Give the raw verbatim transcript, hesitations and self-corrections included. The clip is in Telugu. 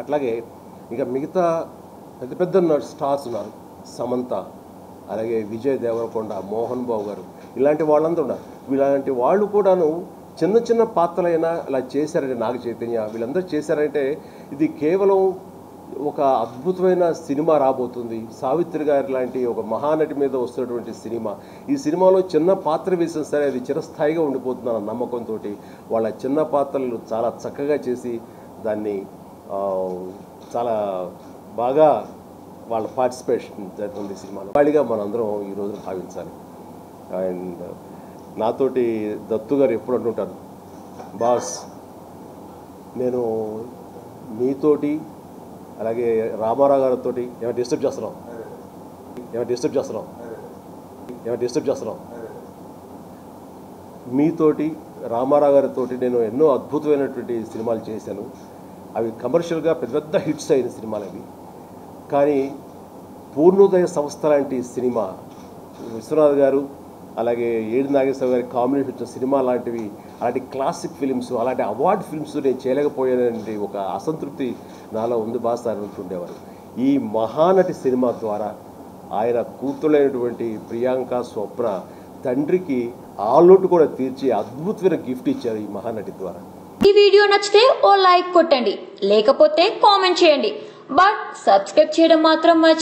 అట్లాగే ఇక మిగతా పెద్ద పెద్ద స్టార్స్ ఉన్నారు, సమంత, అలాగే విజయ్ దేవరకొండ, మోహన్ బాబు గారు, ఇలాంటి వాళ్ళందరూ ఉన్నారు. వీళ్ళంటి వాళ్ళు కూడాను చిన్న చిన్న పాత్రలైనా ఇలా చేశారంటే, నాగ చైతన్య, వీళ్ళందరూ చేశారంటే ఇది కేవలం ఒక అద్భుతమైన సినిమా రాబోతుంది. సావిత్రి గారి లాంటి ఒక మహానటి మీద వస్తున్నటువంటి సినిమా. ఈ సినిమాలో చిన్న పాత్ర వేసిన సరే అది చిరస్థాయిగా ఉండిపోతుందన్న నమ్మకంతో వాళ్ళ చిన్న పాత్రలు చాలా చక్కగా చేసి దాన్ని చాలా బాగా వాళ్ళ పార్టిసిపేషన్ జరుగుతుంది సినిమాలో. వాళ్ళిగా మనందరం ఈరోజు భావించాలి. అండ్ నాతోటి దత్తు గారు ఎప్పుడు అంటుంటారు, బాస్ నేను మీతోటి అలాగే రామారావు గారితో ఏమైనా డిస్టర్బ్ చేస్తున్నాం ఏమైనా డిస్టర్బ్ చేస్తున్నాం ఏమైనా డిస్టర్బ్ చేస్తున్నాం మీతోటి రామారావు గారితో నేను ఎన్నో అద్భుతమైనటువంటి సినిమాలు చేశాను. అవి కమర్షియల్గా పెద్ద పెద్ద హిట్స్ అయిన సినిమాలు అవి. కానీ పూర్ణోదయ సంస్థ లాంటి సినిమా, విశ్వనాథ్ గారు అలాగే ఏడు నాగేశ్వర గారి కాంబినేషన్ వచ్చిన సినిమా లాంటివి, అలాంటి క్లాసిక్ ఫిలిమ్స్, అలాంటి అవార్డ్ ఫిల్మ్స్ నేను చేయలేకపోయానంటే ఒక అసంతృప్తి నాలో ఉంది బాస్ అని అంటుండేవారు. ఈ మహానటి సినిమా ద్వారా ఆయన కూతురైనటువంటి ప్రియాంక స్వప్న తండ్రికి ఆ లోటు కూడా తీర్చి అద్భుతమైన గిఫ్ట్ ఇచ్చారు ఈ మహానటి ద్వారా. ఈ వీడియో నచ్చితే ఓ లైక్ కొట్టండి, లేకపోతే కామెంట్ చేయండి, బట్ సబ్స్క్రైబ్ చేయడం మాత్రం